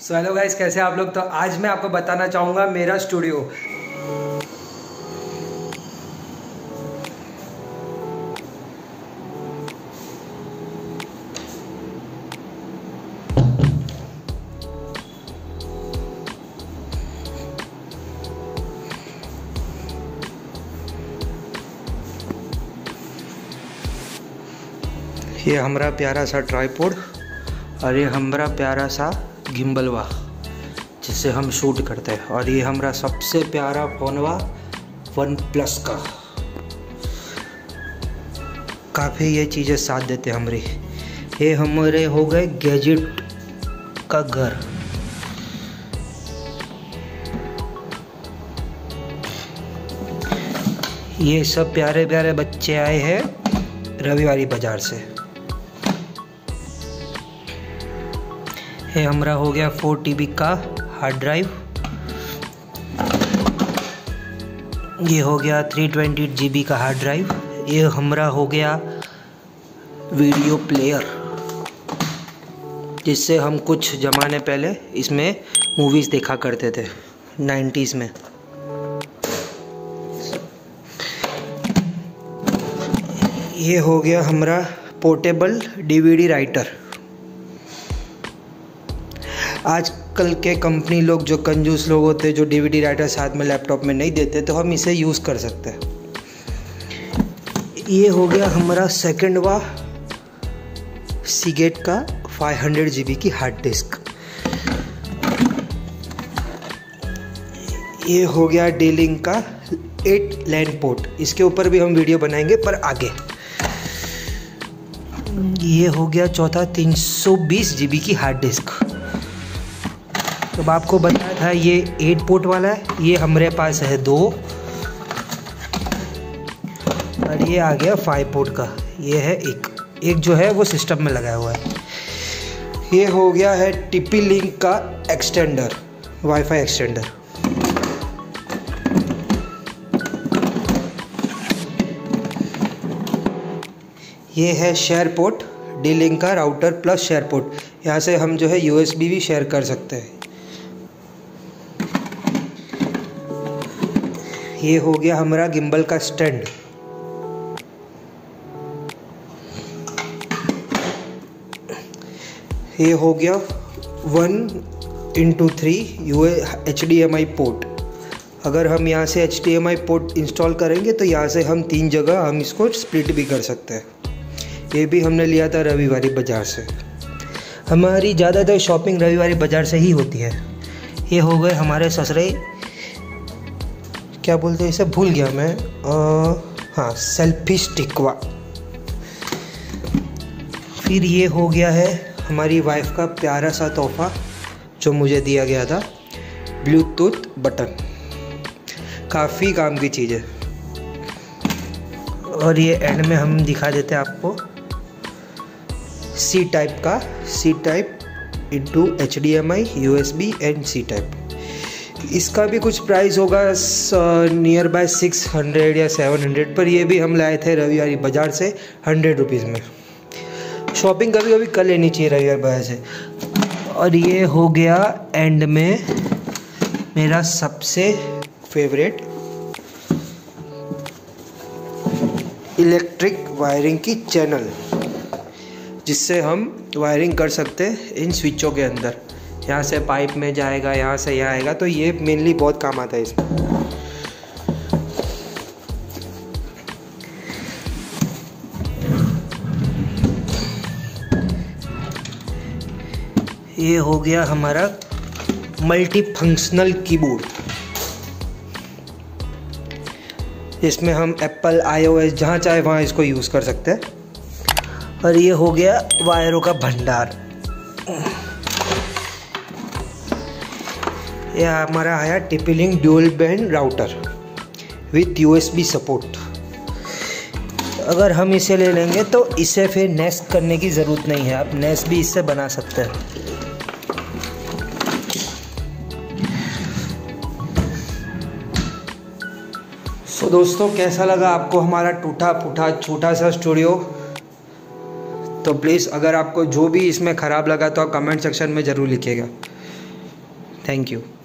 So hello guys, कैसे हैं आप लोग। तो आज मैं आपको बताना चाहूँगा मेरा स्टूडियो। ये हमारा प्यारा सा ट्राइपॉड और ये हमारा प्यारा सा गिम्बलवा जिससे हम शूट करते हैं। और ये हमारा सबसे प्यारा फ़ोनवा OnePlus का। काफ़ी ये चीज़ें साथ देते हैं हमारी। ये हमारे हो गए गैजेट का घर। ये सब प्यारे प्यारे बच्चे आए हैं रविवारी बाज़ार से। ये हमारा हो गया 4 TB का हार्ड ड्राइव। ये हो गया 320 GB का हार्ड ड्राइव। ये हमारा हो गया वीडियो प्लेयर जिससे हम कुछ ज़माने पहले इसमें मूवीज़ देखा करते थे 90s में। ये हो गया हमारा पोर्टेबल DVD राइटर। आजकल के कंपनी लोग जो कंजूस लोग होते हैं जो DVD राइटर साथ में लैपटॉप में नहीं देते, तो हम इसे यूज़ कर सकते हैं। ये हो गया हमारा सेकंड वा सीगेट का 500 GB की हार्ड डिस्क। ये हो गया D-Link का 8 लैन पोर्ट। इसके ऊपर भी हम वीडियो बनाएंगे पर आगे। ये हो गया चौथा 320 GB की हार्ड डिस्क। तो आपको बताया था ये 8 पोर्ट वाला है, ये हमारे पास है 2 और ये आ गया 5 पोर्ट का। ये है एक जो है वो सिस्टम में लगाया हुआ है। ये हो गया है TP-Link का एक्सटेंडर, वाईफाई एक्सटेंडर। ये है शेयर पोर्ट, D-Link का राउटर प्लस शेयर पोर्ट। यहाँ से हम जो है USB भी शेयर कर सकते हैं। ये हो गया हमारा गिम्बल का स्टैंड। ये हो गया 1x3 HDMI पोर्ट। अगर हम यहाँ से HDMI पोर्ट इंस्टॉल करेंगे तो यहाँ से हम 3 जगह हम इसको स्प्लिट भी कर सकते हैं। ये भी हमने लिया था रविवारी बाज़ार से। हमारी ज़्यादातर शॉपिंग रविवारी बाज़ार से ही होती है। ये हो गए हमारे ससुरे, क्या बोलते हैं इसे, भूल गया मैं। हाँ, सेल्फी स्टिकवा। फिर ये हो गया है हमारी वाइफ का प्यारा सा तोहफा जो मुझे दिया गया था, ब्लूटूथ बटन। काफ़ी काम की चीज़ है। और ये एंड में हम दिखा देते हैं आपको C type into HDMI USB and C type. इसका भी कुछ प्राइस होगा नियर बाय 600 या 700, पर ये भी हम लाए थे रविवारी बाज़ार से 100 रुपीज़ में। शॉपिंग कभी कभी कर लेनी चाहिए रविवारी बाज़ार से। और ये हो गया एंड में मेरा सबसे फेवरेट इलेक्ट्रिक वायरिंग की चैनल, जिससे हम वायरिंग कर सकते हैं इन स्विचों के अंदर। यहाँ से पाइप में जाएगा, यहाँ से यहाँ आएगा, तो ये मेनली बहुत काम आता है इसमें। ये हो गया हमारा मल्टी फंक्शनल कीबोर्ड। इसमें हम एप्पल iOS जहाँ चाहे वहाँ इसको यूज़ कर सकते हैं। और ये हो गया वायरों का भंडार। यह हमारा आया TP-Link dual band router with USB support. अगर हम इसे ले लेंगे तो इसे फिर नेस्ट करने की ज़रूरत नहीं है, आप नेस्ट भी इससे बना सकते हैं। तो दोस्तों, कैसा लगा आपको हमारा टूटा फूटा छोटा सा स्टूडियो? तो प्लीज़ अगर आपको जो भी इसमें ख़राब लगा तो आप कमेंट सेक्शन में ज़रूर लिखिएगा। Thank you.